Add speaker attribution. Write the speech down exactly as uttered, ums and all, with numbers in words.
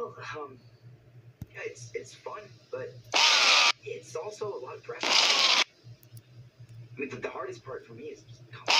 Speaker 1: Well, um, yeah, it's it's fun, but it's also a lot of pressure. I mean, the, the hardest part for me is just